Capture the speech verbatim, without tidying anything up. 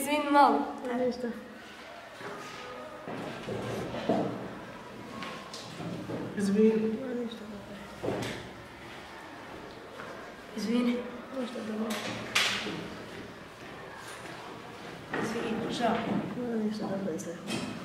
Izvini malo. Ništa. Izvini. Ništa dobro. Izvini. Ništa dobro. Izvini, žao. Ništa dobro i sve.